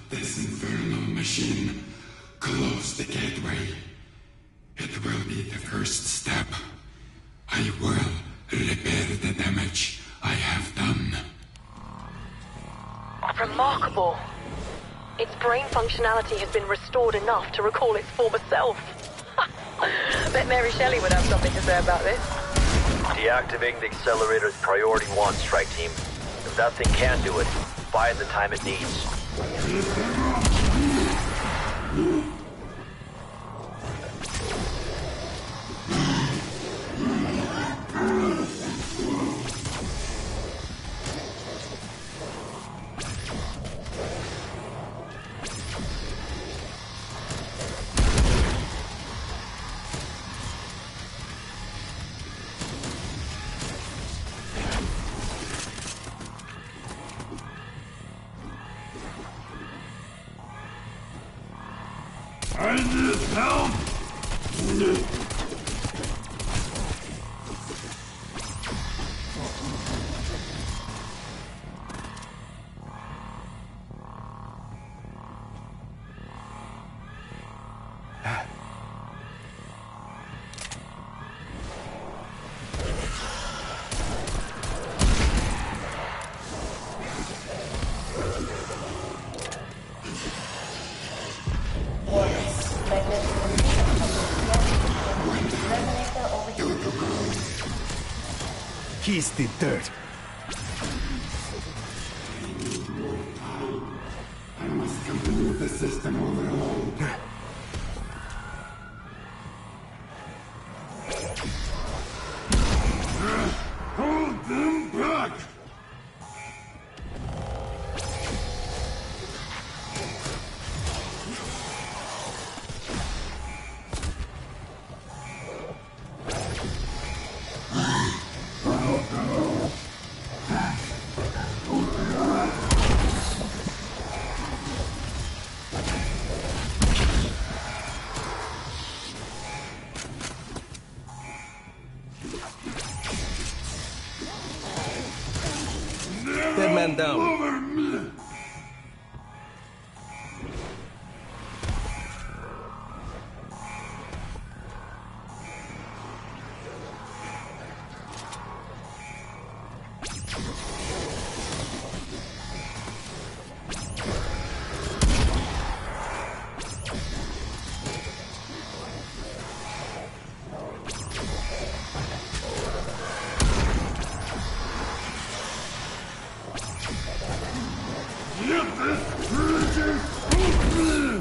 this infernal machine. Close the gateway. It will be the first step. I will repair the damage I have done. Remarkable. Its brain functionality has been restored enough to recall its former self. Bet Mary Shelley would have something to say about this. Deactivating the accelerator is priority 1, strike team. If that thing can do it, buy it the time it needs. I need help! He's the dirt. I must complete the system overhaul. Hold them back! Dead man down. Over me! Get this creature open!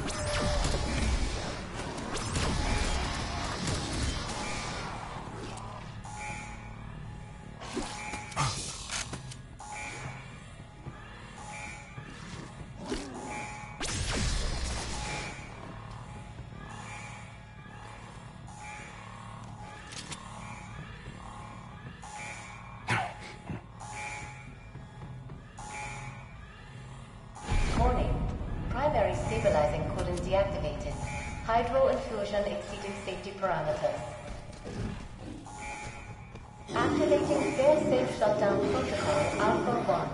Warning. Primary stabilizing codon deactivated. Hydro infusion exceeding safety parameters. Activating fail-safe shutdown protocol Alpha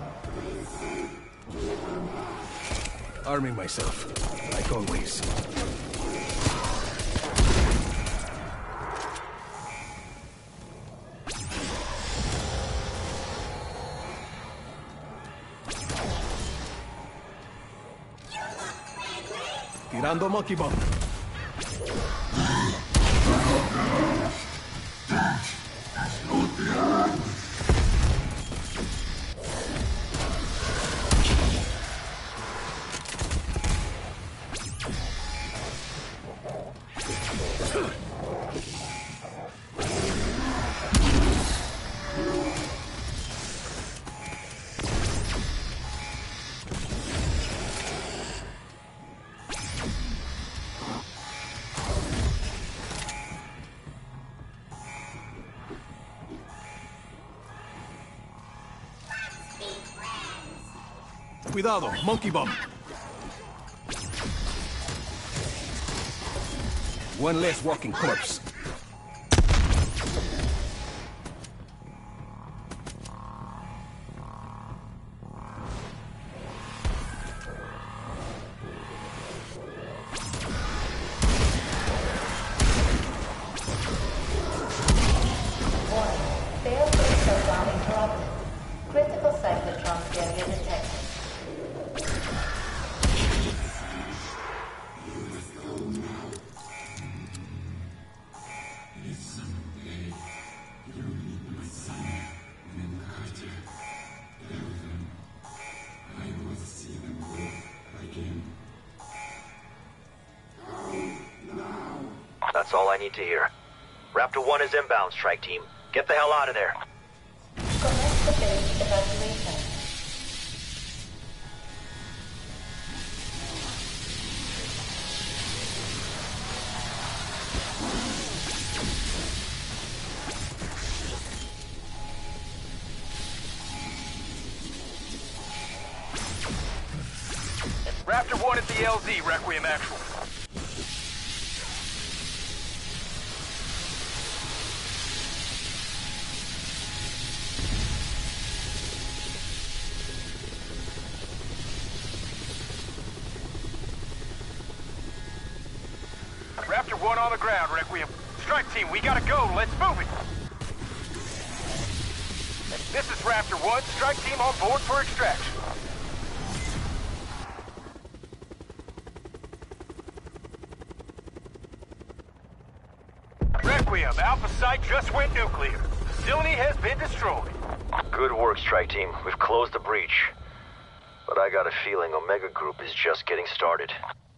1. Arming myself, like always. Tirando monkey bomb. Cuidado, monkey bomb. One less walking corpse. That's all I need to hear. Raptor 1 is inbound, strike team. Get the hell out of there. Commence the base evacuation. Raptor 1 at the LZ, Requiem Actual. Raptor 1 on the ground, Requiem. Strike team, we gotta go. Let's move it. This is Raptor 1. Strike team on board for extraction. Requiem, Alpha Site just went nuclear. Facility has been destroyed. Good work, strike team. We've closed the breach. But I got a feeling Omega Group is just getting started.